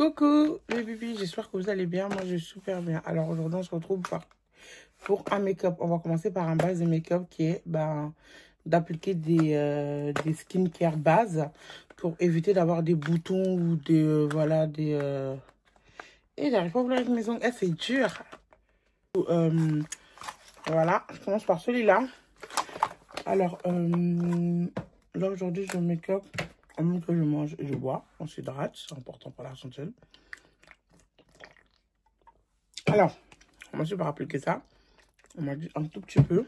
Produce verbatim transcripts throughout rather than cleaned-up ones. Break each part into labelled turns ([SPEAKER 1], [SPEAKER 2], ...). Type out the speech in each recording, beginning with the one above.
[SPEAKER 1] Coucou les bébés, j'espère que vous allez bien. Moi je suis super bien. Alors aujourd'hui on se retrouve pour, pour un make-up. On va commencer par un base de make-up qui est ben, d'appliquer des, euh, des skincare bases pour éviter d'avoir des boutons ou des euh, voilà des euh... et j'arrive pas à vouloir avec mes ongles. Eh, c'est dur. Euh, voilà, je commence par celui-là. Alors euh, là aujourd'hui je make-up. En même temps que je mange et je bois, on s'hydrate, c'est important pour la santé. Alors, on va par appliquer ça. On m'a dit un tout petit peu.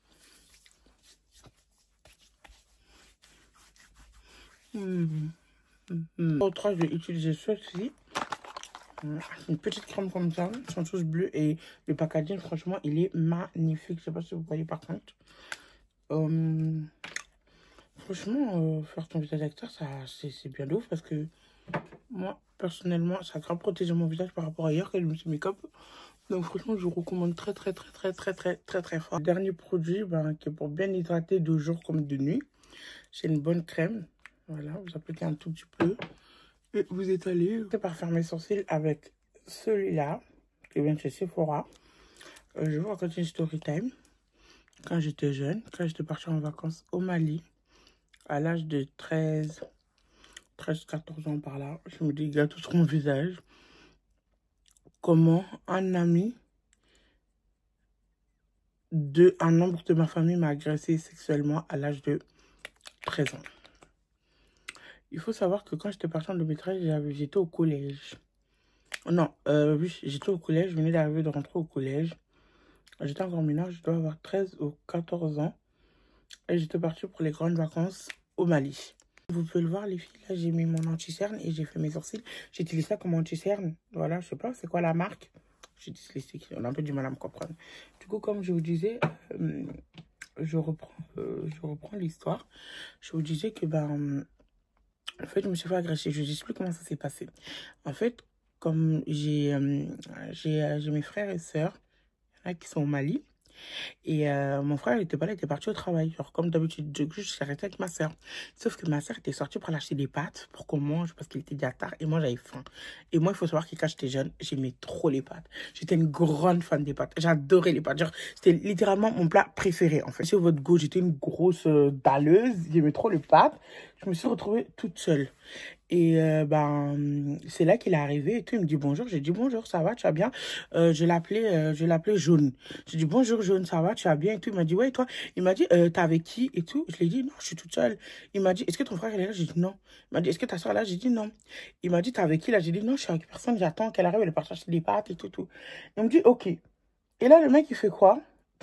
[SPEAKER 1] Mmh. Mmh. Autre, je vais utiliser ceci. Une petite crème comme ça, chanteuse bleue. Et le packaging, franchement, il est magnifique. Je sais pas si vous voyez par contre. Euh, franchement, euh, faire ton visage acteur, ça c'est bien de ouf parce que moi, personnellement, ça a grave protégé mon visage par rapport à hier quand je me suis make-up. Donc franchement, je vous recommande très très très très très très très très fort. Le dernier produit, ben, qui est pour bien hydrater de jour comme de nuit. C'est une bonne crème. Voilà, vous appliquez un tout petit peu. Et vous étalez. C'est par faire mes sourcils avec celui-là, qui vient de chez Sephora. Euh, je vous raconte une story time. Quand j'étais jeune, quand j'étais partie en vacances au Mali, à l'âge de treize, treize, quatorze ans par là, je me dis, il y a tout sur mon visage. Comment un ami de un membre de ma famille m'a agressé sexuellement à l'âge de treize ans. Il faut savoir que quand j'étais partie en deux mille treize, j'étais au collège. Non, euh, oui, j'étais au collège, je venais d'arriver de rentrer au collège. J'étais encore mineure, je dois avoir treize ou quatorze ans. Et j'étais partie pour les grandes vacances au Mali. Vous pouvez le voir, les filles, là, j'ai mis mon anti-cerne et j'ai fait mes sourcils. J'utilise ça comme anti-cerne. Voilà, je sais pas, c'est quoi la marque? Je suis dyslexique, on a un peu du mal à me comprendre. Du coup, comme je vous disais, euh, je reprends, euh, je reprends l'histoire. Je vous disais que, ben, en fait, je me suis fait agresser. Je ne sais plus comment ça s'est passé. En fait, comme j'ai euh, j'ai euh, mes frères et sœurs, il y en a qui sont au Mali. Et euh, mon frère, il était pas là, il était parti au travail. Genre, comme d'habitude, je suis arrêtée avec ma soeur. Sauf que ma soeur était sortie pour aller acheter des pâtes pour qu'on mange parce qu'il était déjà tard et moi, j'avais faim. Et moi, il faut savoir que quand j'étais jeune, j'aimais trop les pâtes. J'étais une grande fan des pâtes. J'adorais les pâtes. Genre, c'était littéralement mon plat préféré, en fait. Sur votre go, j'étais une grosse euh, dalleuse. J'aimais trop les pâtes. Je me suis retrouvée toute seule. Et euh, ben, c'est là qu'il est arrivé et tout. Il me dit bonjour. J'ai dit bonjour, ça va, tu vas bien? euh, Je l'appelais euh, je l'appelais Jaune. J'ai dit bonjour Jaune, ça va, tu vas bien et tout. Il m'a dit ouais, et toi? Il m'a dit euh, t'es avec qui et tout. Je lui ai dit non, je suis toute seule. Il m'a dit est-ce que ton frère il est là? J'ai dit non. Il m'a dit est-ce que ta soeur est là? J'ai dit non. Il m'a dit t'es avec qui là? J'ai dit non, je suis avec personne, j'attends qu'elle arrive, elle est partie acheter des pâtes et tout, tout. Il me dit ok. Et là, le mec il fait quoi?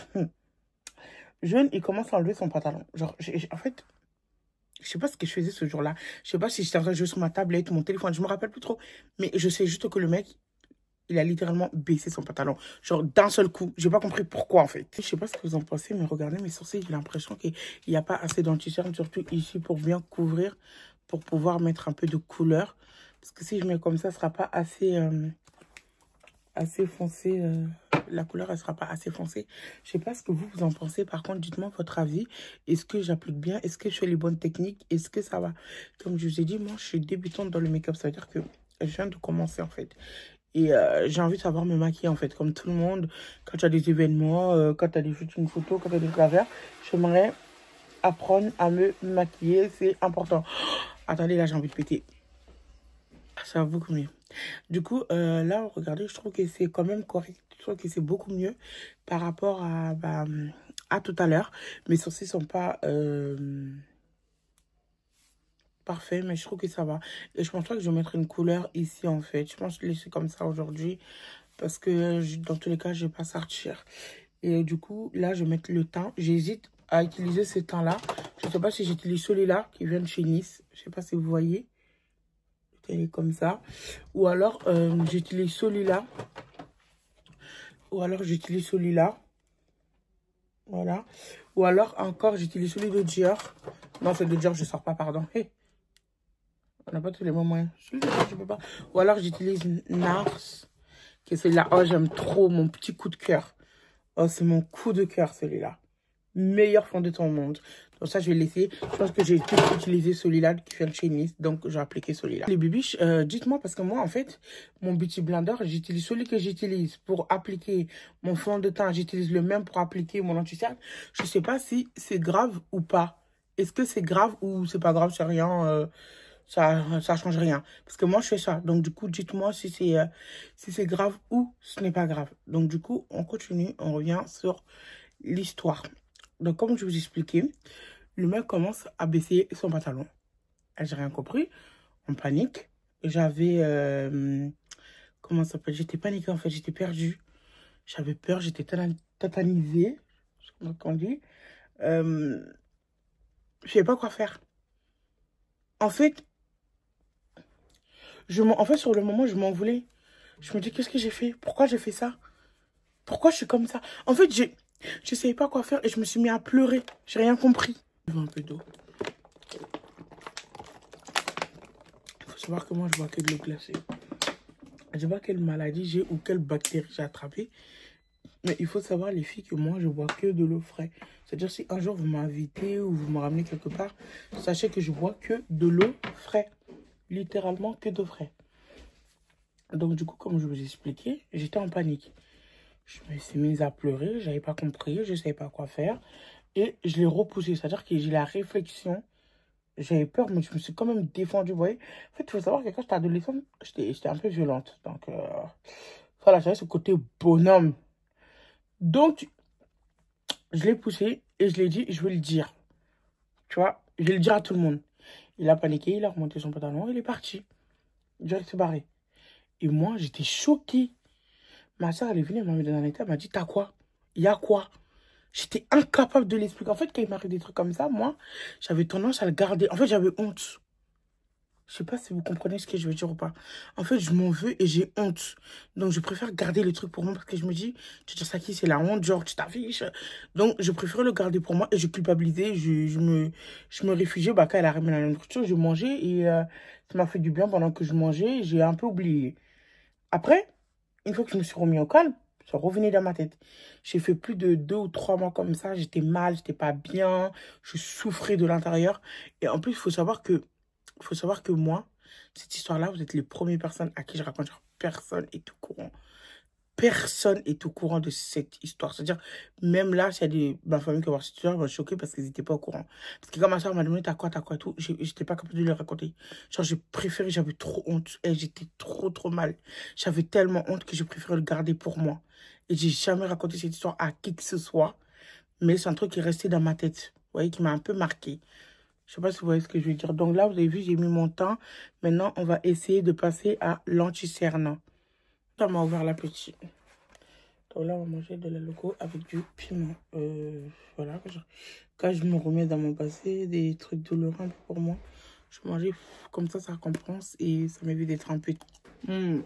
[SPEAKER 1] Jaune, il commence à enlever son pantalon. Genre, j'ai, en fait. Je sais pas ce que je faisais ce jour-là. Je sais pas si j'étais en train de jouer sur ma tablette, mon téléphone. Je me rappelle plus trop. Mais je sais juste que le mec, il a littéralement baissé son pantalon. Genre d'un seul coup. J'ai pas compris pourquoi en fait. Je sais pas ce que vous en pensez, mais regardez mes sourcils. J'ai l'impression qu'il n'y a pas assez d'anti-cerne, surtout ici, pour bien couvrir, pour pouvoir mettre un peu de couleur. Parce que si je mets comme ça, ce sera pas assez, euh, assez foncé. Euh... La couleur, elle sera pas assez foncée. Je sais pas ce que vous, vous en pensez. Par contre, dites-moi votre avis. Est-ce que j'applique bien? Est-ce que je fais les bonnes techniques? Est-ce que ça va? Comme je vous ai dit, moi, je suis débutante dans le make-up. Ça veut dire que je viens de commencer, en fait. Et euh, j'ai envie de savoir me maquiller, en fait. Comme tout le monde, quand tu as des événements, euh, quand tu as des shootings photos, quand tu as des clavers, j'aimerais apprendre à me maquiller. C'est important. Oh, attendez, là, j'ai envie de péter. Ça va beaucoup mieux. Du coup, euh, là, regardez, je trouve que c'est quand même correct. Je trouve que c'est beaucoup mieux par rapport à, bah, à tout à l'heure. Mes sourcils sont pas euh, parfaits, mais je trouve que ça va. Et je pense pas que je vais mettre une couleur ici, en fait. Je pense que je vais laisser comme ça aujourd'hui. Parce que je, dans tous les cas, je vais pas sortir. Et du coup, là, je vais mettre le teint. J'hésite à utiliser ce teint-là. Je ne sais pas si j'utilise celui-là qui vient de chez Nice. Je sais pas si vous voyez. Elle est comme ça. Ou alors, euh, j'utilise celui-là. Ou alors, j'utilise celui-là. Voilà. Ou alors, encore, j'utilise celui de Dior. Non, celui de Dior, je ne sors pas, pardon. Hey. On n'a pas tous les mêmes moyens. Celui de Dior, je peux pas. Ou alors, j'utilise Nars. Qui est celui-là. Oh, j'aime trop mon petit coup de cœur. Oh, c'est mon coup de cœur, celui-là. Meilleur fond de ton monde. Donc ça, je vais laisser. Je pense que j'ai tout utilisé celui-là qui vient de chez Nice. Donc, j'ai appliqué celui-là. Les bibiches, euh, dites-moi, parce que moi, en fait, mon Beauty Blender, j'utilise celui que j'utilise pour appliquer mon fond de teint. J'utilise le même pour appliquer mon anti-cerne. Je ne sais pas si c'est grave ou pas. Est-ce que c'est grave ou c'est pas grave, c'est rien, euh, ça ça change rien. Parce que moi, je fais ça. Donc, du coup, dites-moi si c'est euh, si c'est grave ou ce n'est pas grave. Donc, du coup, on continue. On revient sur l'histoire. Donc, comme je vous expliquais, le mec commence à baisser son pantalon. J'ai rien compris. En panique. J'avais... Euh, comment ça s'appelle? J'étais paniquée, en fait. J'étais perdue. J'avais peur. J'étais tétanisée. C'est ce qu'on dit. Euh, je savais pas quoi faire. En fait, je en fait, sur le moment, je m'en voulais. Je me dis, qu'est-ce que j'ai fait? Pourquoi j'ai fait ça? Pourquoi je suis comme ça? En fait, j'ai... je savais pas quoi faire et je me suis mis à pleurer. J'ai rien compris. Je veux un peu d'eau. Il faut savoir que moi, je bois que de l'eau glacée. Je sais pas quelle maladie j'ai ou quelle bactérie j'ai attrapée. Mais il faut savoir, les filles, que moi, je bois que de l'eau fraîche. C'est-à-dire, si un jour vous m'invitez ou vous me ramenez quelque part, sachez que je bois que de l'eau fraîche. Littéralement que d'eau fraîche. Donc, du coup, comme je vous ai expliqué, j'étais en panique. Je me suis mise à pleurer, j'avais pas compris, je savais pas quoi faire. Et je l'ai repoussé, c'est-à-dire que j'ai la réflexion. J'avais peur, mais je me suis quand même défendue, vous voyez. En fait, il faut savoir que quand j'étais adolescente, j'étais un peu violente. Donc, euh, voilà, j'avais ce côté bonhomme. Donc, je l'ai poussé et je l'ai dit, je vais le dire. Tu vois, je vais le dire à tout le monde. Il a paniqué, il a remonté son pantalon, il est parti. Direct se barré. Et moi, j'étais choquée. Ma soeur, elle est venue, elle m'a mis dans un état, elle m'a dit, t'as quoi? Il y a quoi? J'étais incapable de l'expliquer. En fait, quand il m'arrive des trucs comme ça, moi, j'avais tendance à le garder. En fait, j'avais honte. Je sais pas si vous comprenez ce que je veux dire ou pas. En fait, je m'en veux et j'ai honte. Donc, je préfère garder le truc pour moi parce que je me dis, tu dis ça qui, c'est la honte, genre, tu t'affiches. Donc, je préfère le garder pour moi et je culpabilisais. Je, je, me, je me réfugiais. Bah, quand elle a ramené la nourriture, je mangeais et euh, ça m'a fait du bien pendant que je mangeais. J'ai un peu oublié. Après, une fois que je me suis remis au calme, ça revenait dans ma tête. J'ai fait plus de deux ou trois mois comme ça. J'étais mal, j'étais pas bien. Je souffrais de l'intérieur. Et en plus, il faut savoir que Il faut savoir que moi, cette histoire-là, vous êtes les premières personnes à qui je raconte. Genre, personne est au courant. Personne est au courant de cette histoire. C'est-à-dire, même là, s'il y a des, ma famille qui va voir cette histoire, ils vont être choqués parce qu'ils n'étaient pas au courant. Parce que quand ma soeur m'a demandé, t'as quoi, t'as quoi et tout, j'étais pas capable de lui raconter. Genre, j'ai préféré, j'avais trop honte. Et j'étais trop, trop mal. J'avais tellement honte que j'ai préféré le garder pour moi. Et j'ai jamais raconté cette histoire à qui que ce soit. Mais c'est un truc qui est resté dans ma tête. Vous voyez, qui m'a un peu marqué. Je ne sais pas si vous voyez ce que je veux dire. Donc là, vous avez vu, j'ai mis mon temps. Maintenant, on va essayer de passer à l'anti-cerne. Ça m'a ouvert l'appétit. Donc là, on va manger de la loco avec du piment. Euh, voilà. Quand je me remets dans mon passé, des trucs douloureux un peu pour moi, je mangeais comme ça, ça compense et ça m'évite d'être un peu... Mmh.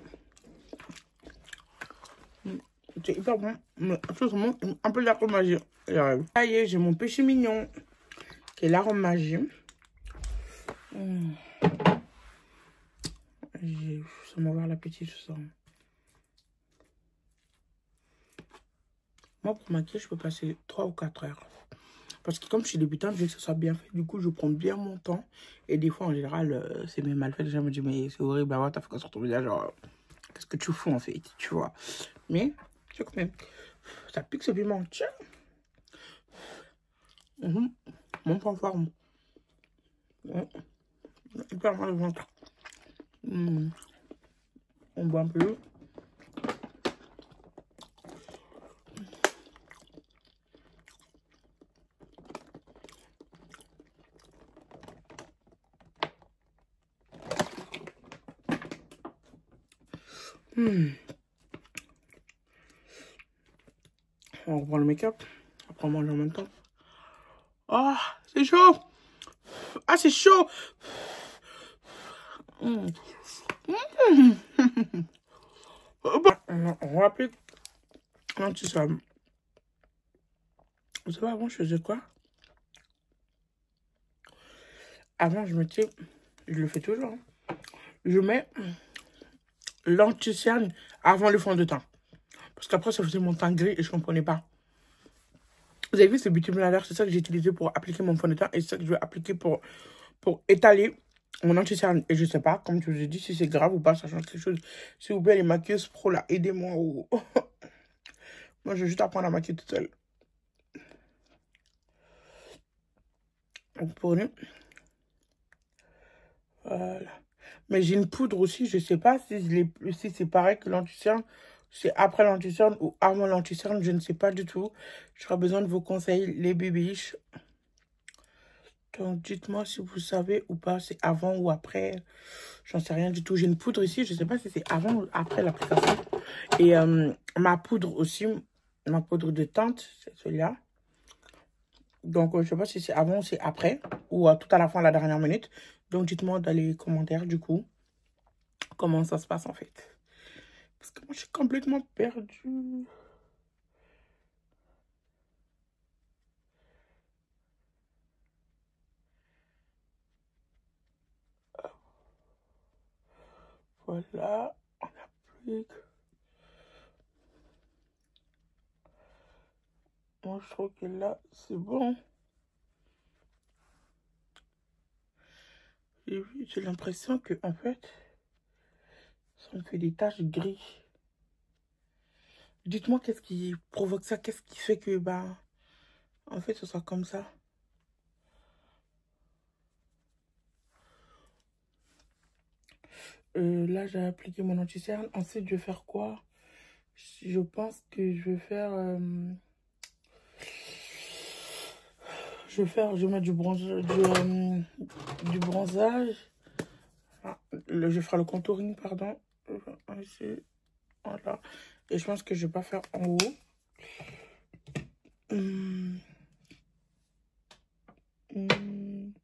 [SPEAKER 1] Mmh. C'est hyper bon. Mais absolument, un peu d'arôme magie. Ça y est, j'ai mon péché mignon. Qui est l'arôme magie. Mmh. Ça m'a ouvert l'appétit, tout ça. Moi, pour maquiller, je peux passer trois ou quatre heures. Parce que comme je suis débutante, je veux que ce soit bien fait. Du coup, je prends bien mon temps. Et des fois, en général, euh, c'est même mal fait. Les gens me disent, mais c'est horrible, t'as fait quoi sur ton visage? Genre, qu'est-ce que tu fous, en fait, tu vois. Mais, c'est quand même... Ça pique ce piment, tiens. Mmh. Mon point fort. Mmh. Hyper mal au ventre. Mmh. On boit un peu. Mmh. On reprend le make-up. Après, on mange en même temps. Ah, oh, c'est chaud. Ah, c'est chaud. Mmh. Mmh. On va appeler l'anti-cerne. Vous savez, avant, je faisais quoi? Avant, je mettais, je le fais toujours, hein. Je mets l'anti-cerne avant le fond de teint. Parce qu'après, ça faisait mon teint gris et je ne comprenais pas. Vous avez vu ce beauty blender, c'est ça que j'ai utilisé pour appliquer mon fond de teint et c'est ça que je vais appliquer pour, pour étaler mon anti-cerne. Et je sais pas, comme je vous ai dit, si c'est grave ou pas, ça change quelque chose. S'il vous plaît, les maquilleuses pro, là, aidez-moi. Oh. Moi, je vais juste apprendre à maquiller toute seule. Donc, prenez. Voilà. Mais j'ai une poudre aussi, je sais pas si, si c'est pareil que l'anti-cerne. C'est après l'anti-cerne ou avant l'anti-cerne, je ne sais pas du tout. J'aurai besoin de vos conseils, les bébiches. Donc, dites-moi si vous savez ou pas, c'est avant ou après. J'en sais rien du tout. J'ai une poudre ici, je ne sais pas si c'est avant ou après l'application. Et euh, ma poudre aussi, ma poudre de teinte, c'est celui-là. Donc, euh, je ne sais pas si c'est avant ou c'est après, ou euh, tout à la fin, à la dernière minute. Donc, dites-moi dans les commentaires, du coup, comment ça se passe en fait. Parce que moi, je suis complètement perdue. Voilà, on applique. Moi, je trouve que là, c'est bon. J'ai l'impression que, en fait, ça me fait des taches grises. Dites-moi qu'est-ce qui provoque ça, qu'est-ce qui fait que, bah, en fait, ce soit comme ça. Euh, là, j'ai appliqué mon anti-cerne. Ensuite, je vais faire quoi? Je pense que je vais faire... Euh, je vais faire... Je vais mettre du bronzage. Du, euh, du bronzage. Ah, le, je vais faire le contouring, pardon. Ici. Voilà. Et je pense que je vais pas faire en haut. Hum. Hum.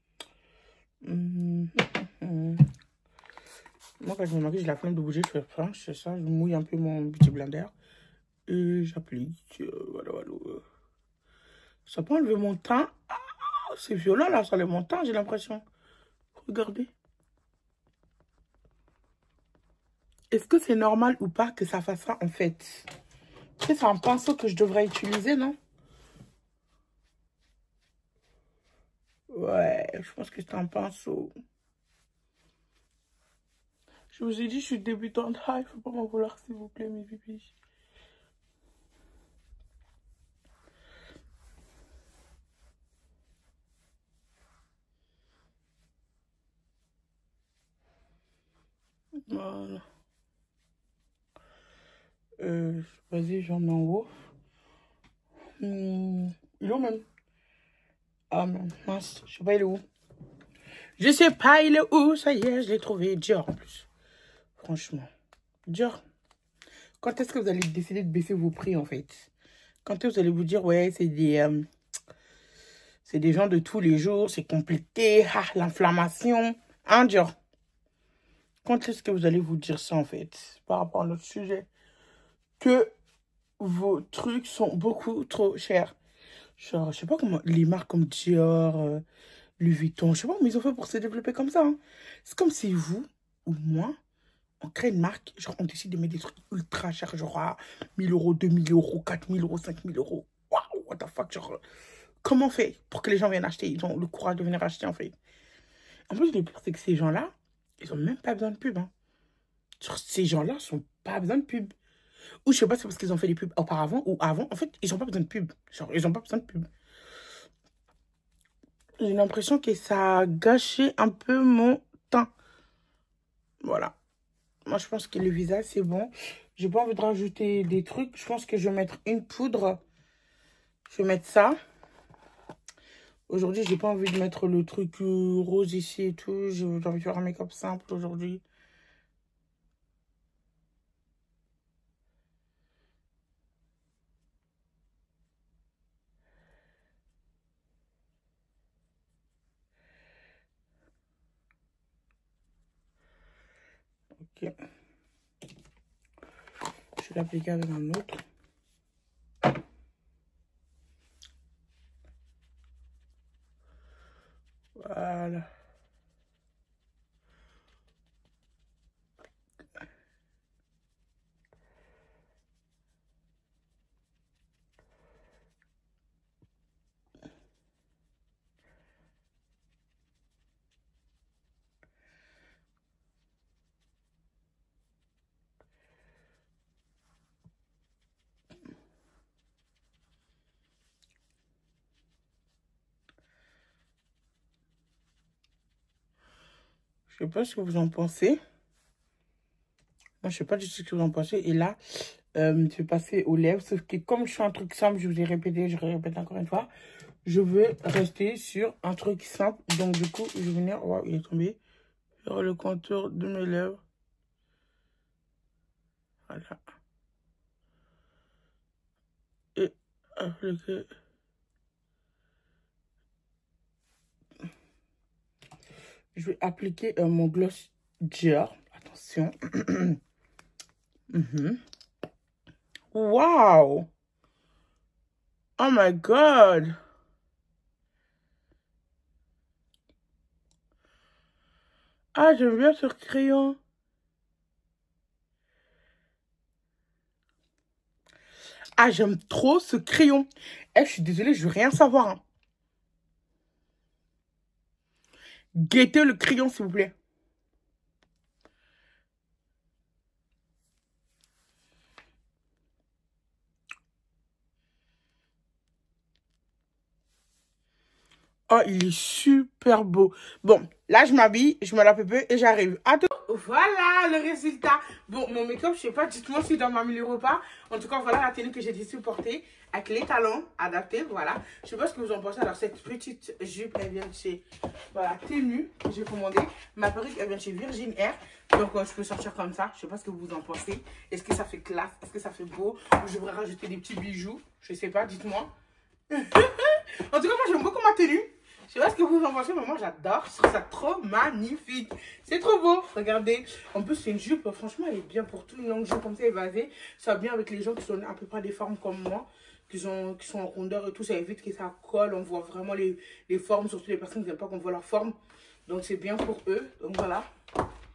[SPEAKER 1] Hum. Hum. Moi, quand je me maquille, j'ai la flemme de bouger. Je fais ça, je fais ça. Je mouille un peu mon beauty blender. Et j'applique. Euh, voilà, voilà. Ça peut enlever mon teint. Ah, c'est violent, là. Ça enlève mon teint, j'ai l'impression. Regardez. Est-ce que c'est normal ou pas que ça fasse ça, en fait? C'est un pinceau que je devrais utiliser, non? Ouais, je pense que c'est un pinceau. Je vous ai dit, je suis débutante. Ah, il faut pas m'en vouloir, s'il vous plaît, mes pipis. Voilà. Euh, vas-y, j'en mets en haut. Hum, il est où, même? Ah, mince, je sais pas, il est où? Je sais pas, il est où? Ça y est, je l'ai trouvé. Dior, en plus. Franchement. Dior. Quand est-ce que vous allez décider de baisser vos prix, en fait? Quand est-ce que vous allez vous dire, ouais, c'est des... Euh, c'est des gens de tous les jours, c'est compliqué. Ah, l'inflammation. Hein, Dior? Quand est-ce que vous allez vous dire ça, en fait? Par rapport à notre sujet. Que vos trucs sont beaucoup trop chers. Genre, je sais pas comment... Les marques comme Dior... Euh, Louis Vuitton, je sais pas comment ils ont fait pour se développer comme ça. Hein. C'est comme si vous ou moi, on crée une marque, genre on décide de mettre des trucs ultra chers, genre à mille euros, deux mille euros, quatre mille euros, cinq mille euros. Waouh, what the fuck, genre, comment on fait pour que les gens viennent acheter? Ils ont le courage de venir acheter, en fait. En plus, le pire, c'est que ces gens-là, ils ont même pas besoin de pub. Hein. Genre, ces gens-là sont pas besoin de pub. Ou je sais pas, c'est parce qu'ils ont fait des pubs auparavant ou avant. En fait, ils ont pas besoin de pub. Genre, ils ont pas besoin de pub. J'ai l'impression que ça a gâché un peu mon temps. Voilà. Moi, je pense que le visage, c'est bon. J'ai pas envie de rajouter des trucs. Je pense que je vais mettre une poudre. Je vais mettre ça. Aujourd'hui, j'ai pas envie de mettre le truc euh, rose ici et tout. J'ai envie de faire un make-up simple aujourd'hui. Ok. Je vais l'appliquer avec un autre. Voilà. Je sais pas ce que vous en pensez. Moi, je sais pas du tout ce que vous en pensez. Et là, euh, je vais passer aux lèvres. Sauf que comme je fais un truc simple, je vous ai répété, je répète encore une fois. Je vais rester sur un truc simple. Donc, du coup, je vais venir... Wow, il est tombé. Faire le contour de mes lèvres. Voilà. Et appliquer... Je vais appliquer euh, mon gloss Dior. Attention. mm-hmm. Wow! Oh my god! Ah, j'aime bien ce crayon. Ah, j'aime trop ce crayon. Eh, je suis désolée, je veux rien savoir. Hein. Guettez le crayon, s'il vous plaît. Oh, il est super beau. Bon, là, je m'habille, je me la peu et j'arrive. Attends. Voilà le résultat. Bon, mon make-up, je sais pas, dites-moi si doit m'améliorer ou pas. En tout cas, voilà la tenue que j'ai décidé de porter avec les talons adaptés. Voilà. Je sais pas ce que vous en pensez. Alors, cette petite jupe, elle vient de chez... Voilà, tenue que j'ai commandée. Ma perruque, elle vient de chez Virgin Air. Donc, euh, je peux sortir comme ça. Je sais pas ce que vous en pensez. Est-ce que ça fait classe? Est-ce que ça fait beau? Ou je devrais rajouter des petits bijoux? Je sais pas, dites-moi. En tout cas, moi, j'aime beaucoup ma tenue. Je sais pas ce que vous en pensez, mais moi j'adore. Je trouve ça trop magnifique. C'est trop beau. Regardez. En plus, c'est une jupe. Franchement, elle est bien pour tout. Une longue jupe comme ça, évasée. Ça va bien avec les gens qui sont à peu près des formes comme moi. Qui sont, qui sont en rondeur et tout. Ça évite que ça colle. On voit vraiment les, les formes. Surtout les personnes qui n'aiment pas qu'on voit leur forme. Donc, c'est bien pour eux. Donc, voilà.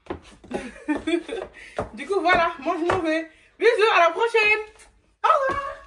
[SPEAKER 1] Du coup, voilà. Moi, je m'en vais. Bisous. À la prochaine. Au revoir.